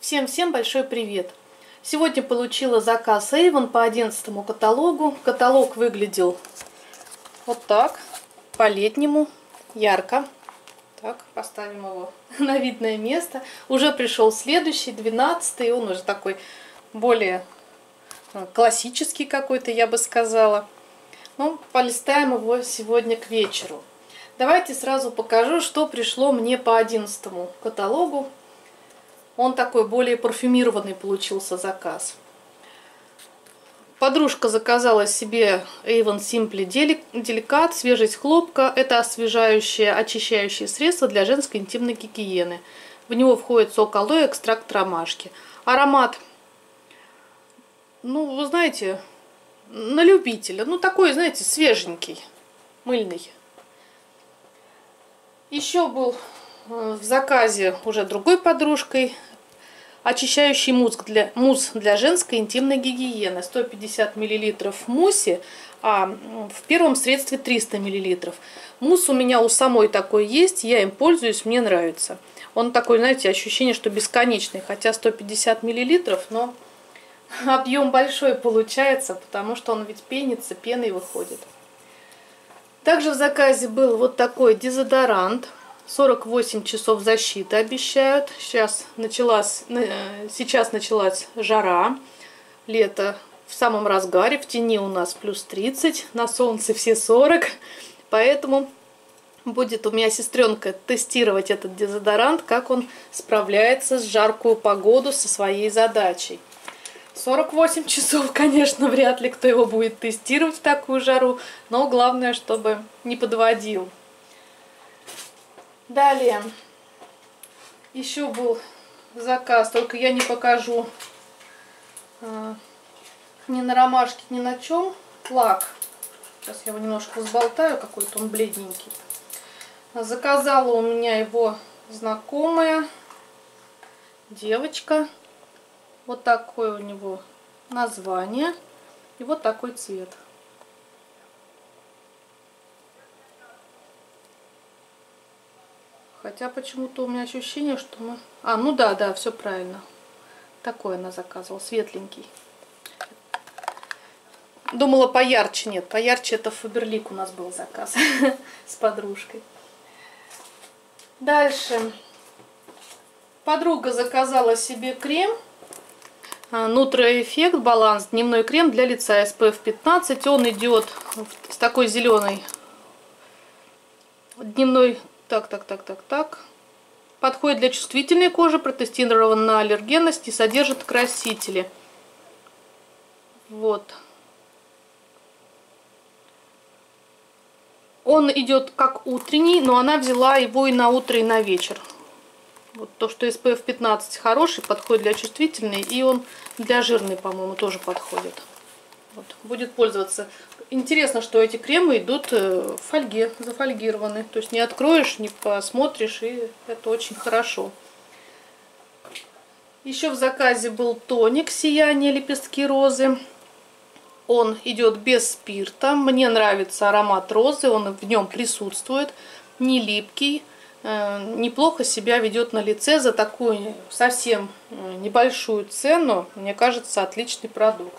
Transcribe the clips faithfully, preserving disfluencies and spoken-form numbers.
Всем-всем большой привет! Сегодня получила заказ Avon по одиннадцатому каталогу. Каталог выглядел вот так, по-летнему, ярко. Так, поставим его на видное место. Уже пришел следующий, двенадцатый, он уже такой более классический какой-то, я бы сказала. Ну, полистаем его сегодня к вечеру. Давайте сразу покажу, что пришло мне по одиннадцатому каталогу. Он такой более парфюмированный получился заказ. Подружка заказала себе Avon Simply Delicat, свежесть хлопка. Это освежающее, очищающее средство для женской интимной гигиены. В него входит сок алоэ, экстракт ромашки. Аромат, ну, вы знаете, на любителя. Ну, такой, знаете, свеженький, мыльный. Еще был в заказе уже другой подружкой очищающий мусс для, мусс для женской интимной гигиены. сто пятьдесят миллилитров в муссе, а в первом средстве триста миллилитров. Мусс у меня у самой такой есть, я им пользуюсь, мне нравится. Он такой, знаете, ощущение, что бесконечный, хотя сто пятьдесят миллилитров, но объем большой получается, потому что он ведь пенится, пеной выходит. Также в заказе был вот такой дезодорант. сорок восемь часов защиты обещают. Сейчас началась, сейчас началась жара. Лето в самом разгаре. В тени у нас плюс тридцать. На солнце все сорок. Поэтому будет у меня сестренка тестировать этот дезодорант, как он справляется с жаркую погоду со своей задачей. сорок восемь часов, конечно, вряд ли кто его будет тестировать в такую жару. Но главное, чтобы не подводил. Далее, еще был заказ, только я не покажу э, ни на ромашке, ни на чем. Лак. Сейчас я его немножко взболтаю, какой-то он бледненький. Заказала у меня его знакомая девочка. Вот такое у него название и вот такой цвет. Хотя почему-то у меня ощущение, что мы... А, ну да, да, все правильно. Такой она заказывала, светленький. Думала поярче, нет, поярче это Фаберлик у нас был заказ с подружкой. Дальше. Подруга заказала себе крем. Нутра Эффект Баланс, дневной крем для лица эс пэ эф пятнадцать. Он идет с такой зеленой дневной... Так, так, так, так, так. Подходит для чувствительной кожи, протестирован на аллергенность и содержит красители. Вот. Он идет как утренний, но она взяла его и на утро, и на вечер. Вот то, что эс пэ эф пятнадцать хороший, подходит для чувствительной, и он для жирной, по-моему, тоже подходит. Вот. Будет пользоваться. Интересно, что эти кремы идут в фольге, зафольгированы. То есть не откроешь, не посмотришь, и это очень хорошо. Еще в заказе был тоник «Сияние лепестки розы». Он идет без спирта. Мне нравится аромат розы, он в нем присутствует. Не липкий, неплохо себя ведет на лице. За такую совсем небольшую цену, мне кажется, отличный продукт.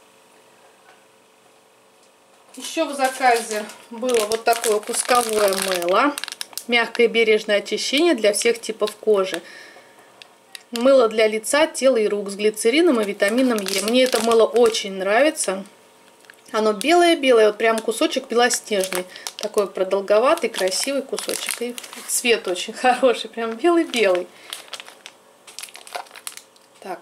Еще в заказе было вот такое кусковое мыло. Мягкое и бережное очищение для всех типов кожи. Мыло для лица, тела и рук с глицерином и витамином Е. Мне это мыло очень нравится. Оно белое-белое, вот прям кусочек белоснежный. Такой продолговатый, красивый кусочек. И цвет очень хороший, прям белый-белый. Так.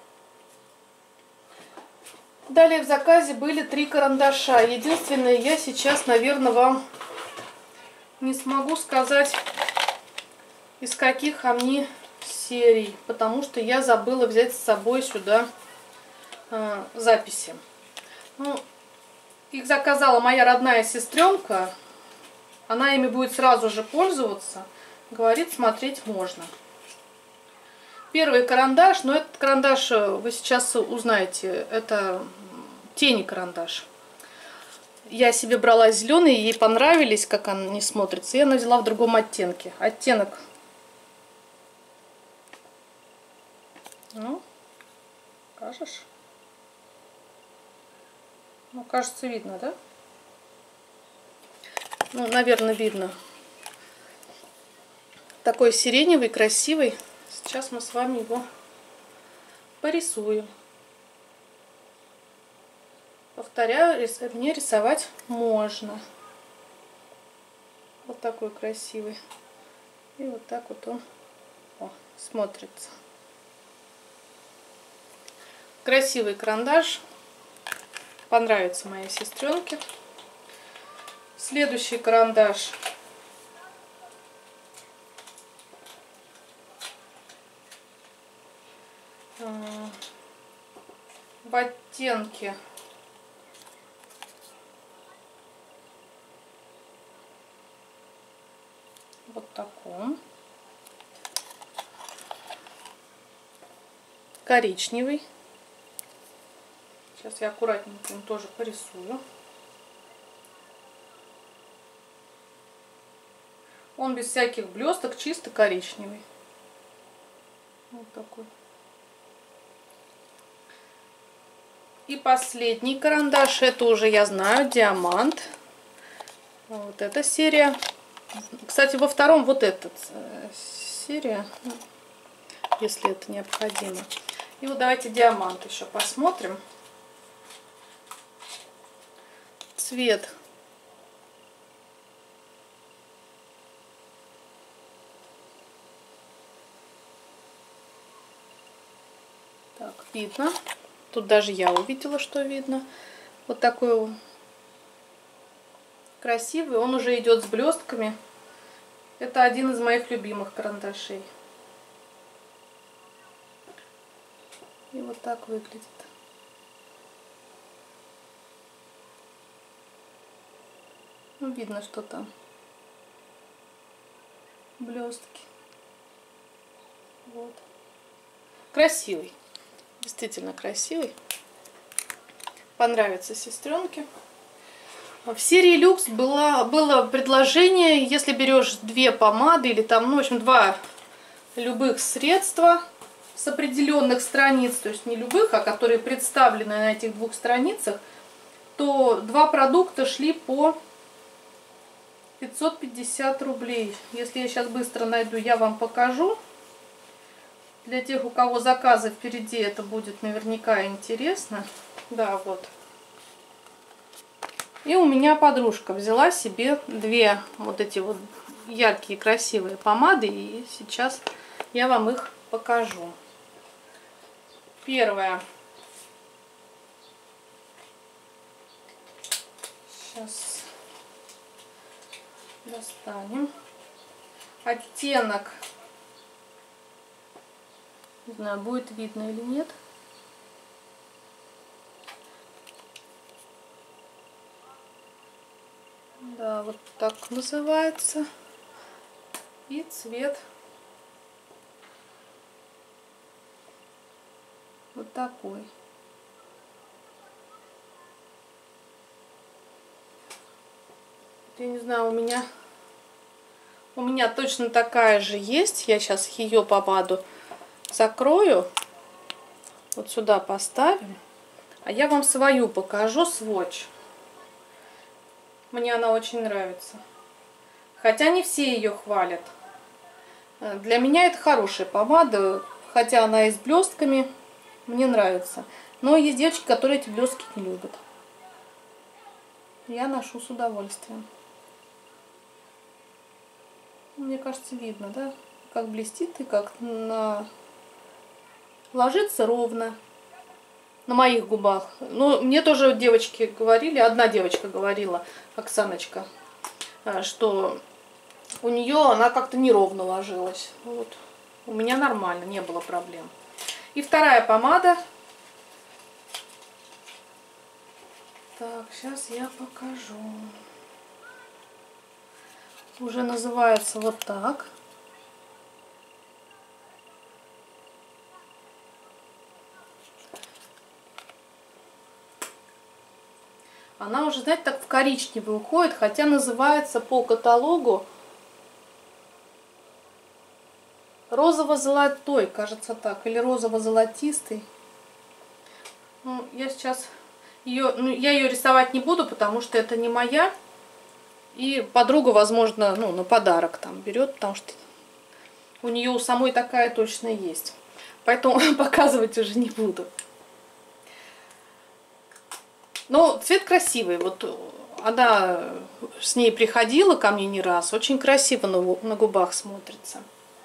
Далее в заказе были три карандаша. Единственное, я сейчас, наверное, вам не смогу сказать, из каких они серий, потому что я забыла взять с собой сюда э, записи. Ну, их заказала моя родная сестренка. Она ими будет сразу же пользоваться. Говорит, смотреть можно. Первый карандаш, но этот карандаш вы сейчас узнаете, это тени карандаш. Я себе брала зеленые, ей понравились, как они смотрятся, и она взяла в другом оттенке. Оттенок Ну, покажешь? Ну, кажется, видно, да? Ну, наверное, видно. Такой сиреневый, красивый. Сейчас мы с вами его порисуем. Повторяю, мне рисовать можно. Вот такой красивый. И вот так вот он о, смотрится. Красивый карандаш. Понравится моей сестренке. Следующий карандаш. В оттенке вот таком. Коричневый. Сейчас я аккуратненько им тоже порисую. Он без всяких блесток, чисто коричневый. Вот такой. И последний карандаш, это уже я знаю, диамант. Вот эта серия. Кстати, во втором вот эта серия, если это необходимо. И вот давайте диамант еще посмотрим. Цвет. Так, видно. Тут даже я увидела, что видно. Вот такой красивый. Он уже идет с блестками. Это один из моих любимых карандашей. И вот так выглядит. Ну, видно, что там блестки. Вот. Красивый. Действительно красивый. Понравится сестренке. В серии люкс было, было предложение, если берешь две помады или там, ну, в общем, два любых средства с определенных страниц, то есть не любых, а которые представлены на этих двух страницах, то два продукта шли по пятьсот пятьдесят рублей. Если я сейчас быстро найду, я вам покажу. Для тех, у кого заказы впереди, это будет наверняка интересно. Да, вот. И у меня подружка взяла себе две вот эти вот яркие, красивые помады. И сейчас я вам их покажу. Первая. Сейчас достанем. Оттенок. Не знаю, будет видно или нет. Да, вот так называется. И цвет вот такой. Я не знаю, у меня у меня точно такая же есть. Я сейчас ее помаду закрою. Вот сюда поставим. А я вам свою покажу, сводч. Мне она очень нравится. Хотя не все ее хвалят. Для меня это хорошая помада. Хотя она и с блестками. Мне нравится. Но есть девочки, которые эти блестки не любят. Я ношу с удовольствием. Мне кажется, видно, да? Как блестит и как на... ложится ровно на моих губах. Ну, мне тоже девочки говорили, одна девочка говорила, Оксаночка, что у нее она как-то неровно ложилась. Вот. У меня нормально, не было проблем. И вторая помада. Так, сейчас я покажу. Уже называется вот так. Она уже, знаете, так в коричневый уходит, хотя называется по каталогу розово-золотой, кажется так, или розово-золотистый. Ну, я сейчас ее, ну, я ее рисовать не буду, потому что это не моя. И подруга, возможно, ну, на подарок там берет, потому что у нее у самой такая точно есть. Поэтому показывать уже не буду. Но цвет красивый. Вот она с ней приходила ко мне не раз. Очень красиво на губах смотрится.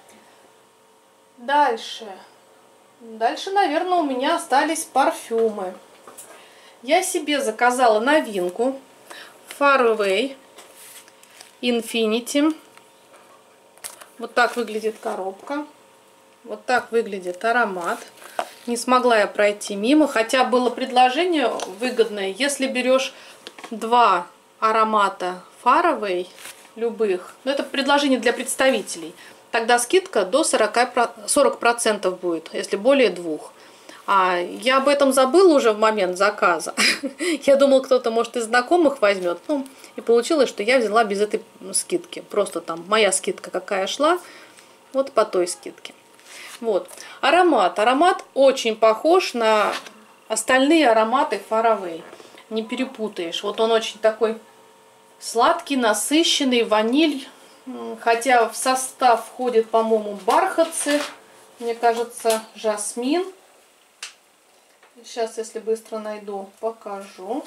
Дальше. Дальше, наверное, у меня остались парфюмы. Я себе заказала новинку. Far Away Infinity. Вот так выглядит коробка. Вот так выглядит аромат. Не смогла я пройти мимо, хотя было предложение выгодное. Если берешь два аромата Far Away, любых, но это предложение для представителей, тогда скидка до сорока процентов будет, если более двух. А я об этом забыла уже в момент заказа. Я думала, кто-то, может, из знакомых возьмет. Ну, и получилось, что я взяла без этой скидки. Просто там моя скидка какая шла, вот по той скидке. Вот. Аромат. Аромат очень похож на остальные ароматы Far Away. Не перепутаешь. Вот он очень такой сладкий, насыщенный, ваниль. Хотя в состав входит, по-моему, бархатцы. Мне кажется, жасмин. Сейчас, если быстро найду, покажу.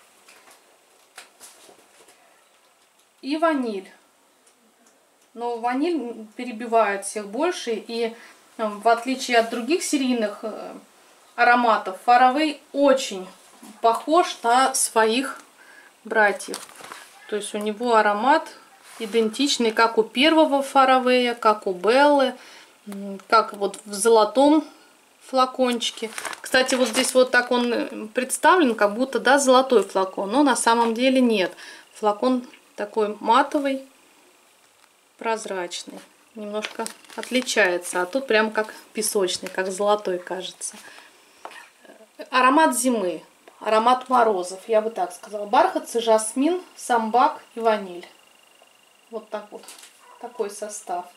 И ваниль. Но ваниль перебивает всех больше. И в отличие от других серийных ароматов, Far Away очень похож на своих братьев. То есть у него аромат идентичный, как у первого Far Away, как у Беллы, как вот в золотом флакончике. Кстати, вот здесь вот так он представлен, как будто, да, золотой флакон, но на самом деле нет. Флакон такой матовый, прозрачный, немножко отличается, а тут прям как песочный, как золотой, кажется. Аромат зимы, аромат морозов, я бы так сказала. Бархатцы, жасмин, самбак и ваниль. Вот так вот, такой состав.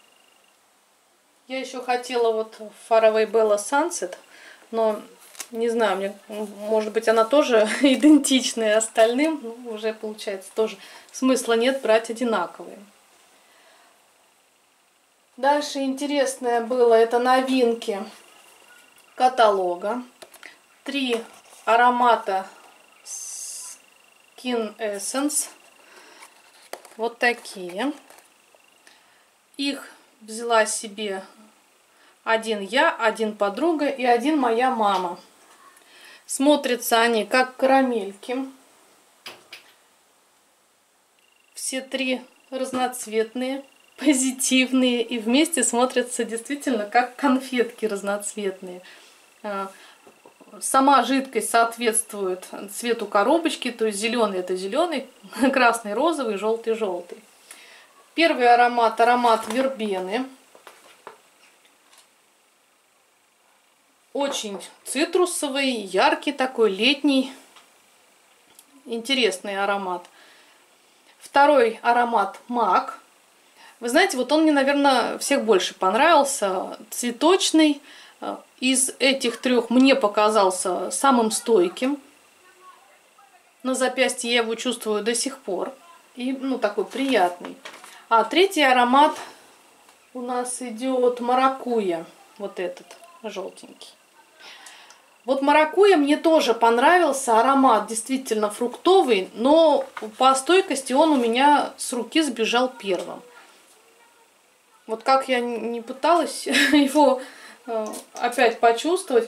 Я еще хотела вот Far Away Bella Sunset, но не знаю, мне, может быть, она тоже идентичная остальным. Ну, уже получается тоже смысла нет брать одинаковые. Дальше интересное было, это новинки каталога. Три аромата Skin Essence. Вот такие. Их взяла себе один я, один подруга и один моя мама. Смотрятся они как карамельки. Все три разноцветные, позитивные и вместе смотрятся действительно как конфетки разноцветные. Сама жидкость соответствует цвету коробочки, то есть зеленый это зеленый, красный розовый, желтый желтый. Первый аромат, аромат вербены. Очень цитрусовый, яркий такой, летний. Интересный аромат. Второй аромат мак. Вы знаете, вот он мне, наверное, всех больше понравился. Цветочный. Из этих трех мне показался самым стойким. На запястье я его чувствую до сих пор. И, ну, такой приятный. А третий аромат у нас идет маракуйя. Вот этот, желтенький. Вот маракуйя мне тоже понравился. Аромат действительно фруктовый, но по стойкости он у меня с руки сбежал первым. Вот как я не пыталась его опять почувствовать,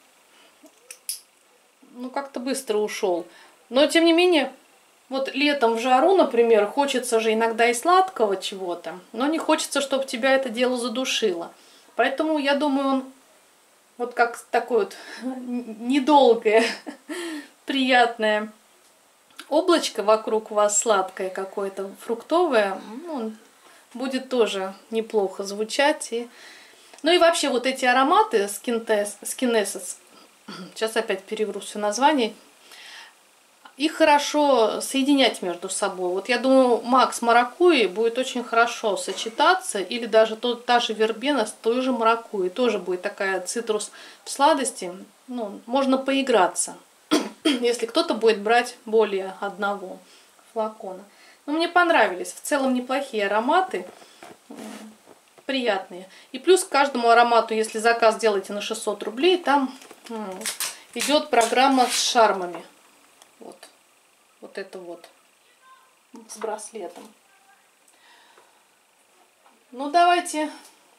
ну как-то быстро ушел. Но тем не менее, вот летом в жару, например, хочется же иногда и сладкого чего-то, но не хочется, чтобы тебя это дело задушило. Поэтому я думаю, он вот как такое вот недолгое, приятное облачко вокруг вас сладкое какое-то, фруктовое, он будет тоже неплохо звучать. И... Ну и вообще вот эти ароматы Skin Essence, сейчас опять перевру все название, их хорошо соединять между собой. Вот я думаю, мак с маракуйей будет очень хорошо сочетаться, или даже тот, та же вербена с той же маракуйей. Тоже будет такая цитрус в сладости. Ну, можно поиграться, если кто-то будет брать более одного флакона. Но мне понравились. В целом неплохие ароматы. Приятные. И плюс к каждому аромату, если заказ делаете на шестьсот рублей, там идет программа с шармами. Вот. Вот это вот. С браслетом. Ну, давайте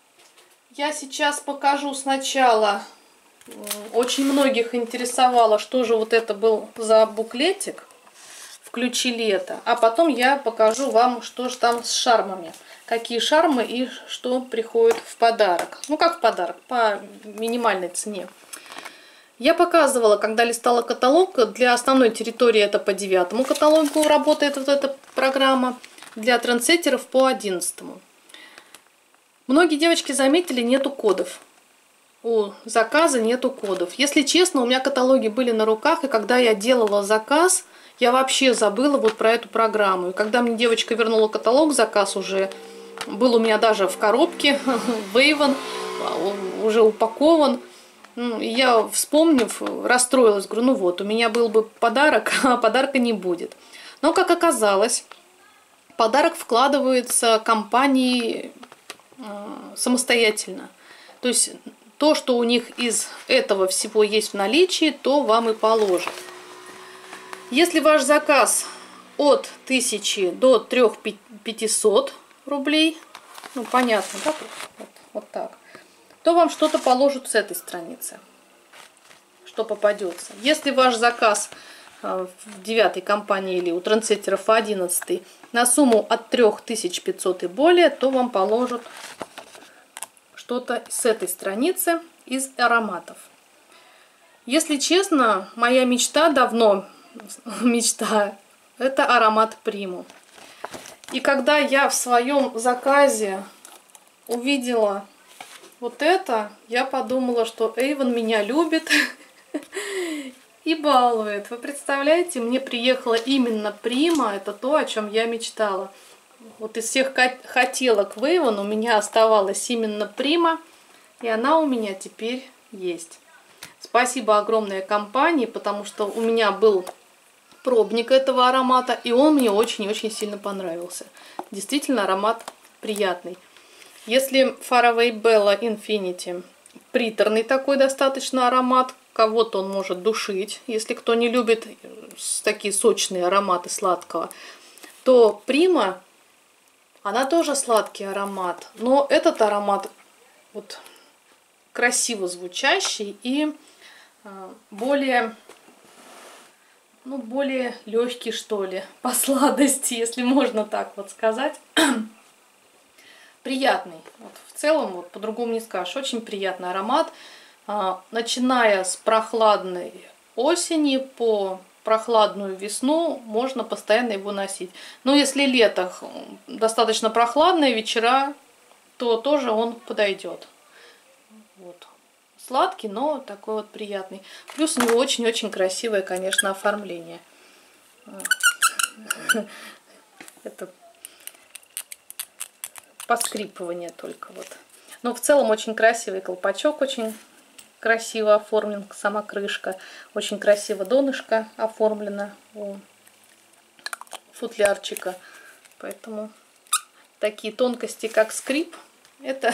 я сейчас покажу сначала. Очень многих интересовало, что же вот это был за буклетик. Включи лето. А потом я покажу вам, что же там с шармами. Какие шармы и что приходит в подарок. Ну, как в подарок, по минимальной цене. Я показывала, когда листала каталог, для основной территории это по девятому каталогу работает вот эта программа, для трендсеттеров по одиннадцатому. Многие девочки заметили, нету кодов. У заказа нету кодов. Если честно, у меня каталоги были на руках, и когда я делала заказ, я вообще забыла вот про эту программу. И когда мне девочка вернула каталог, заказ уже был у меня даже в коробке, Вейвен, уже упакован. Я, вспомнив, расстроилась, говорю, ну вот, у меня был бы подарок, а подарка не будет. Но, как оказалось, подарок вкладывается компанией самостоятельно. То есть то, что у них из этого всего есть в наличии, то вам и положат. Если ваш заказ от тысячи до трёх тысяч пятисот рублей, ну понятно, да? Вот, вот так, то вам что-то положат с этой страницы, что попадется. Если ваш заказ в девятой компании или у трендсеттеров одиннадцатой на сумму от трёх тысяч пятисот и более, то вам положат что-то с этой страницы из ароматов. Если честно, моя мечта давно, мечта, это аромат Приму. И когда я в своем заказе увидела вот это, я подумала, что Avon меня любит и балует. Вы представляете, мне приехала именно Прима, это то, о чем я мечтала. Вот из всех хотелок в Avon у меня оставалась именно Прима, и она у меня теперь есть. Спасибо огромной компании, потому что у меня был пробник этого аромата, и он мне очень-очень сильно понравился. Действительно, аромат приятный. Если Faraway Bella Infinity приторный такой достаточно аромат, кого-то он может душить, если кто не любит такие сочные ароматы сладкого, то Прима, она тоже сладкий аромат, но этот аромат вот красиво звучащий и более, ну, более легкий, что ли, по сладости, если можно так вот сказать. Приятный. Вот, в целом, вот, по-другому не скажешь. Очень приятный аромат. А, начиная с прохладной осени по прохладную весну можно постоянно его носить. Но если лето достаточно прохладные вечера, то тоже он подойдет. Вот. Сладкий, но такой вот приятный. Плюс у него очень-очень красивое, конечно, оформление. Это поскрипывание только вот. Но в целом очень красивый колпачок, очень красиво оформлен, сама крышка. Очень красиво донышко оформлено у футлярчика. Поэтому такие тонкости, как скрип, это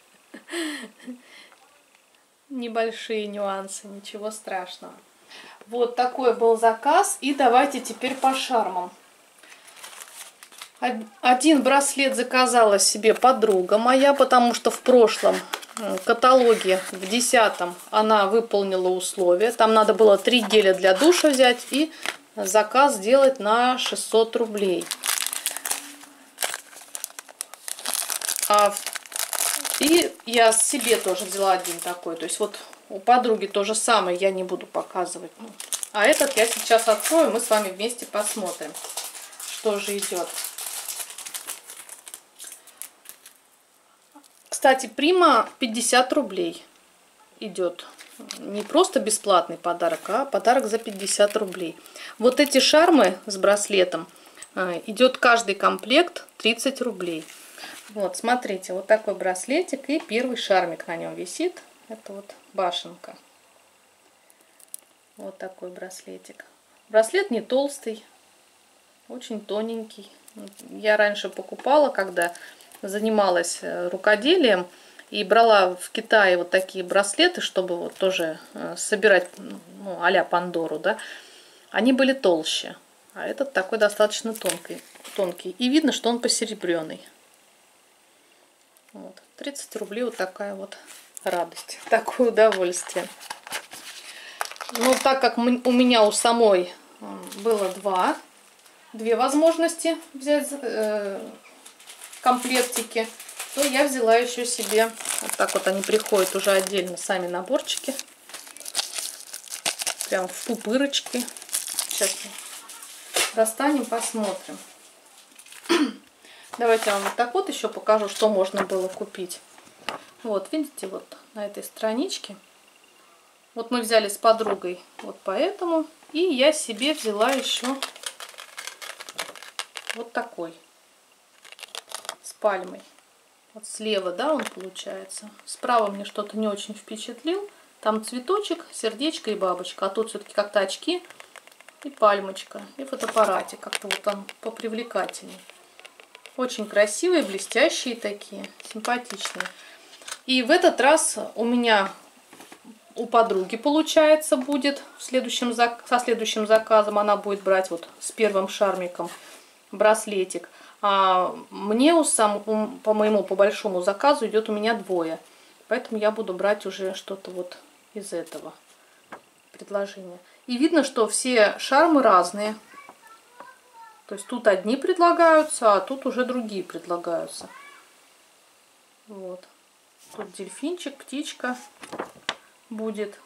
небольшие нюансы, ничего страшного. Вот такой был заказ. И давайте теперь по шармам. Один браслет заказала себе подруга моя, потому что в прошлом каталоге, в десятом, она выполнила условия. Там надо было три геля для душа взять и заказ сделать на шестьсот рублей. А, и я себе тоже взяла один такой. То есть вот у подруги то же самое, я не буду показывать. А этот я сейчас открою, мы с вами вместе посмотрим, что же идет. Кстати, Прима пятьдесят рублей идет не просто бесплатный подарок, а подарок за пятьдесят рублей. Вот эти шармы с браслетом идет каждый комплект тридцать рублей. Вот, смотрите, вот такой браслетик и первый шармик на нем висит. Это вот башенка. Вот такой браслетик. Браслет не толстый, очень тоненький. Я раньше покупала, когда занималась рукоделием, и брала в Китае вот такие браслеты, чтобы вот тоже собирать, ну, а-ля Пандору, да. Они были толще, а этот такой достаточно тонкий. тонкий. И видно, что он посеребренный. Вот. тридцать рублей, вот такая вот радость, такое удовольствие. Ну, так как у меня у самой было два, две возможности взять э, комплектики, то я взяла еще себе, вот так вот они приходят уже отдельно, сами наборчики, прям в пупырочки. Сейчас достанем, посмотрим. Давайте я вам вот так вот еще покажу, что можно было купить. Вот, видите, вот на этой страничке. Вот мы взяли с подругой вот поэтому. И я себе взяла еще вот такой. С пальмой. Вот слева, да, он получается. Справа мне что-то не очень впечатлил. Там цветочек, сердечко и бабочка. А тут все-таки как-то очки и пальмочка. И фотоаппаратик. Как-то вот там попривлекательней. Очень красивые, блестящие такие. Симпатичные. И в этот раз у меня, у подруги, получается, будет в следующем, со следующим заказом. Она будет брать вот с первым шармиком браслетик. А мне у сам, по моему, по большому заказу идет у меня двое. Поэтому я буду брать уже что-то вот из этого предложения. И видно, что все шармы разные. То есть тут одни предлагаются, а тут уже другие предлагаются. Вот. Тут дельфинчик, птичка будет.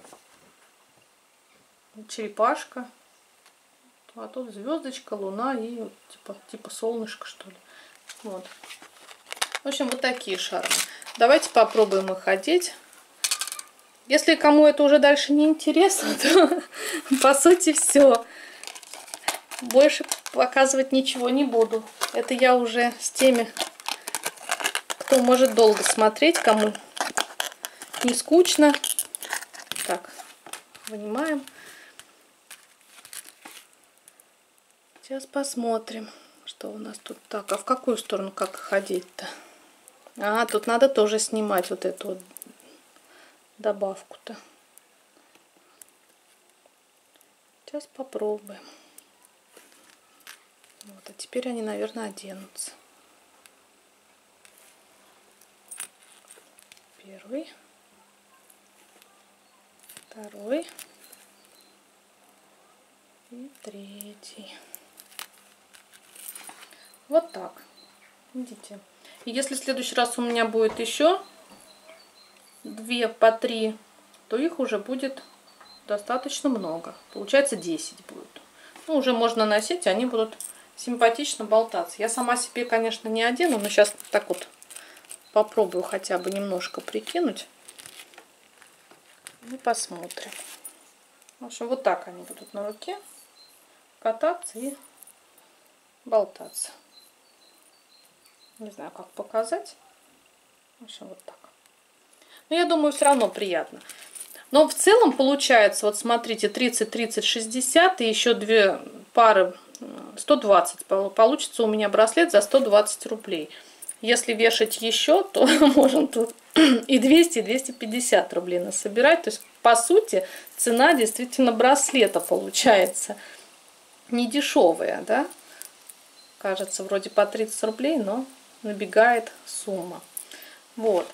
Черепашка. А тут звездочка, луна и вот типа, типа солнышко, что ли. Вот. В общем, вот такие шармы. Давайте попробуем их одеть. Если кому это уже дальше не интересно, то по сути все. Больше показывать ничего не буду. Это я уже с теми, кто может долго смотреть, кому не скучно. Так, вынимаем. Сейчас посмотрим, что у нас тут. Так, а в какую сторону как ходить-то? А, тут надо тоже снимать вот эту вот добавку-то. Сейчас попробуем. Вот, а теперь они, наверное, оденутся. Первый. Второй. И третий. Вот так. Видите? И если в следующий раз у меня будет еще две по три, то их уже будет достаточно много. Получается десять будет. Ну, уже можно носить, они будут симпатично болтаться. Я сама себе, конечно, не одену, но сейчас так вот попробую хотя бы немножко прикинуть. И посмотрим. В общем, вот так они будут на руке кататься и болтаться. Не знаю, как показать. В общем, вот так. Но я думаю, все равно приятно. Но в целом получается, вот смотрите, тридцать, тридцать, шестьдесят и еще две пары сто двадцать. Получится у меня браслет за сто двадцать рублей. Если вешать еще, то можно тут и двести, и двести пятьдесят рублей насобирать. То есть, по сути, цена действительно браслета получается не дешевая, да? Кажется, вроде по тридцать рублей, но набегает сумма. Вот.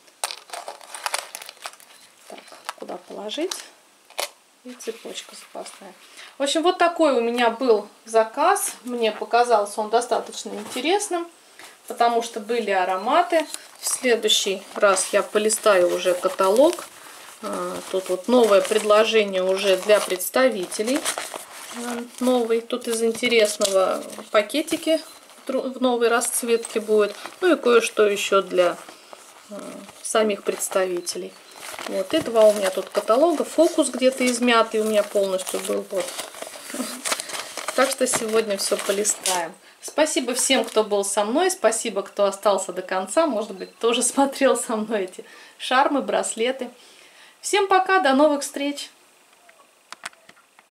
Так, куда положить? И цепочка запасная. В общем, вот такой у меня был заказ. Мне показался он достаточно интересным, потому что были ароматы. В следующий раз я полистаю уже каталог. Тут вот новое предложение уже для представителей. Новый. Тут из интересного пакетики в новой расцветке будет. Ну и кое-что еще для самих представителей. Вот, и два у меня тут каталога. Фокус где-то измятый у меня полностью был. Вот. Так что сегодня все полистаем. Спасибо всем, кто был со мной. Спасибо, кто остался до конца. Может быть, тоже смотрел со мной эти шармы, браслеты. Всем пока, до новых встреч!